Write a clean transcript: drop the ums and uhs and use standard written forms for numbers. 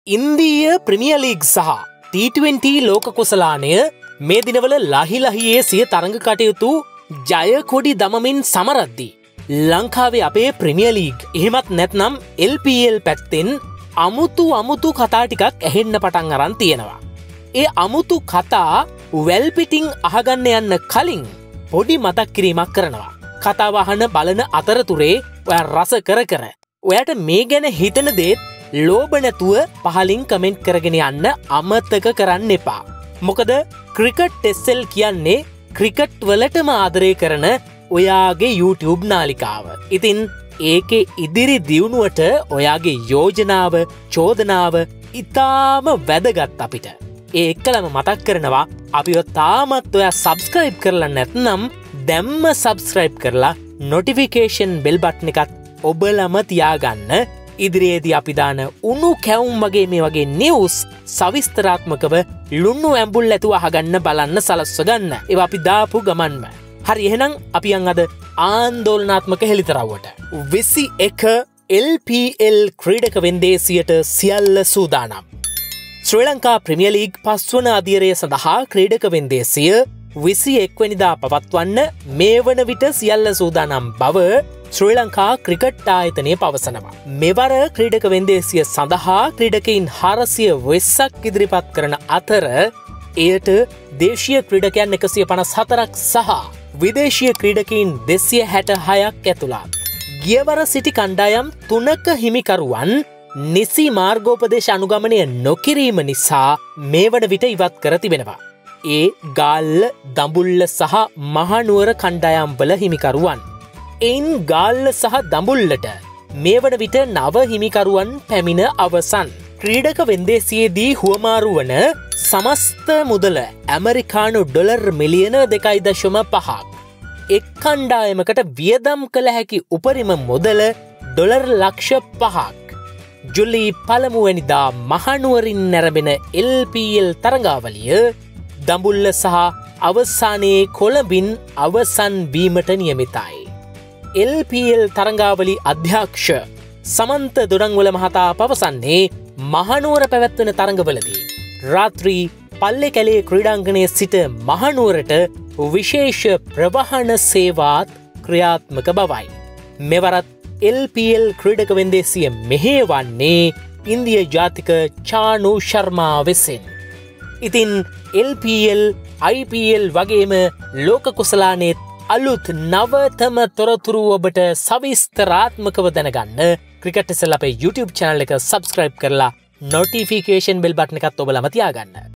ඉන්දීය ප්‍රමියර් ලීග් සහ T20 ලෝක කුසලානය මේ දිනවල ලහිලහියේ සිය තරඟ කටයුතු ජය කොඩි දමමින් සමරද්දී ලංකාවේ අපේ ප්‍රමියර් ලීග් එහෙමත් නැත්නම් LPL පැත්තෙන් අමුතු කතා ටිකක් ඇහෙන්න පටන් අරන් තියෙනවා. ඒ අමුතු කතා වැල්පිටින් අහගන්න යන්න කලින් පොඩි මතක් කිරීමක් කරනවා. කතාව අහන බලන අතරතුරේ ඔයා රස කර ඔයාට මේ ගැන හිතන දේත් ලෝභ නැතුව පහලින් කමෙන්ට් කරගෙන යන්න අමතක කරන්න එපා. මොකද ක්‍රිකට් SL කියන්නේ ක්‍රිකට් වලටම ආදරය කරන ඔයාගේ YouTube නාලිකාව. ඉතින් ඒකේ ඉදිරි දියුණුවට ඔයාගේ යෝජනාව, චෝදනාව ඉතාම වැදගත් අපිට. ඒ එක්කලම මතක් කරනවා අපිව තාමත් ඔයා සබ්ස්ක්‍රයිබ් කරලා නැත්නම් දැම්ම සබ්ස්ක්‍රයිබ් කරලා නොටිෆිකේෂන් බෙල් බටන් එකත් ඔබලම තියාගන්න. ඉදිරියේදී අපි දාන උණු කැවුම් වගේ මේ වගේ නිවුස් සවිස්තරාත්මකව ලුණු ඇඹුල් ඇතුව අහගන්න බලන්න සලස්ව ගන්න. ඒවා අපි දාපු ගමන්ම. හරි එහෙනම් අපි යන් අද ආන්දෝලනාත්මක හෙළිතරව්වට. 21 LPL ක්‍රීඩක වෙන්දේසියට සියල්ල සූදානම්. ශ්‍රී ලංකා ප්‍රමියර් ලීග් 5 වන අදියරය සඳහා ක්‍රීඩක වෙන්දේසිය 21 වෙනිදා පවත්වන්න මේ වන විට සියල්ල සූදානම් බව ශ්‍රී ලංකා ක්‍රිකට් ආයතනය පවසනවා. මෙවර ක්‍රීඩක වෙන්දේසිය සඳහා ක්‍රීඩකයින් 420ක් ඉදිරිපත් කරන අතර එයට දේශීය ක්‍රීඩකයන් 154ක් සහ විදේශීය ක්‍රීඩකයින් 266ක් ඇතුළත්. ගියවර සිටි කණ්ඩායම් 3ක හිමිකරුවන් නිසි මාර්ගෝපදේශ අනුගමනය නොකිරීම නිසා මේ වන විට ඉවත් කර තිබෙනවා. ඒ ගාල්ල, දඹුල්ල සහ මහනුවර කණ්ඩායම් වල හිමිකරුවන්. එයින් ගාල්ල සහ දඹුල්ලට මේ වන විට නව හිමිකරුවන් පැමිණ අවසන්. ක්‍රීඩක වෙන්දේසියේදී හුවමාරු වන සමස්ත මුදල ඇමරිකානු ඩොලර් මිලියන 2.5ක්. එක් කණ්ඩායමකට වියදම් කළ හැකි උපරිම මුදල ඩොලර් ලක්ෂ 5ක්. ජුලි පළමුවැනිදා මහනුවරින් නැරඹෙන LPL තරඟාවලිය දඹුල්ල සහ අවසානයේ කොළඹින් අවසන් වීමට නියමිතයි. LPL තරඟාවලි අධ්‍යක්ෂ සමන්ත දොඩංවල මහතා පවසන්නේ මහනුවර පැවැත්වෙන තරඟවලදී රාත්‍රී පල්ලෙකැලේ ක්‍රීඩාංගණයේ සිට මහනුවරට විශේෂ ප්‍රවාහන සේවාත් ක්‍රියාත්මක බවයි. මෙවරත් LPL ක්‍රීඩක වෙන්දේසිය මෙහෙවන්නේ ඉන්දිය ජාතික චානු ශර්මා විසින්. ඉතින් LPL, IPL වගේම ලෝක කුසලානේත් අලුත් නවතම තොරතුරු ඔබට සවිස්තරාත්මකව දැනගන්න ක්‍රිකට් SL අපේ YouTube channel එක subscribe කරලා notification bell button එකත් ඔබලම තියාගන්න.